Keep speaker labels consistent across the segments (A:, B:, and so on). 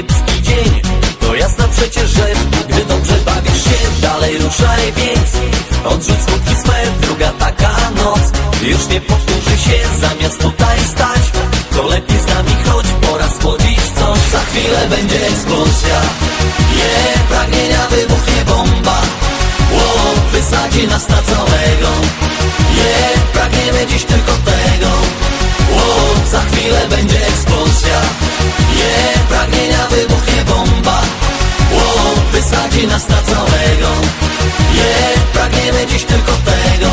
A: kiepski dzień. To jasne przecież, że gdy dobrze bawisz się, dalej ruszaj więc. Odrzuć smutki swe, druga taka noc już nie powtórzy się. Zamiast tutaj stać, to lepiej z nami chodź, pora schłodzić coś. Za chwilę będzie eksplozja, pragnienia wybuchnie bomba. Wysadzi nas na całego, pragniemy dziś tylko tego. Za chwilę będzie eksplozja, pragnienia wybuchnie bomba. Wysadzi nas na całego, pragniemy dziś tylko tego.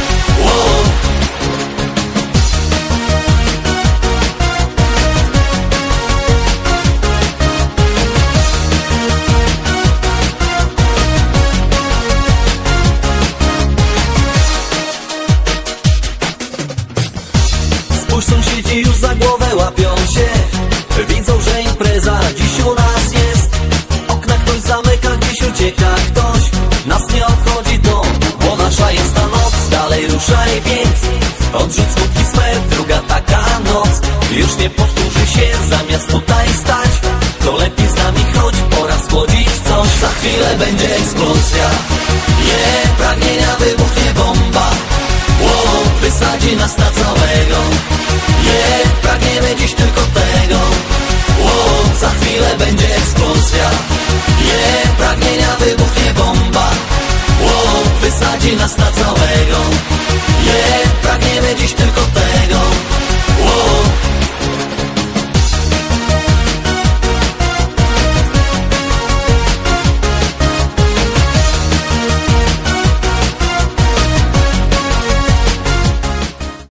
A: Spójrz, sąsiedzi już za głowę łapią się, widzą, że impreza dziś u nas jest. Okna ktoś zamyka, gdzieś ucieka ktoś, nas nie obchodzi to, bo nasza jest ta noc. Dalej ruszaj więc, odrzuć smutki swe, druga taka noc już nie powtórzy się. Zamiast tutaj stać, to lepiej z nami chodź, pora schłodzić coś. Za chwilę będzie eksplozja, pragnienia wybuchnie bomba. Wysadzi nas na całego, pragniemy dziś tylko tego. Za chwilę będzie eksplozja, pragnienia wybuchnie bomba. Wysadzi nas na całego.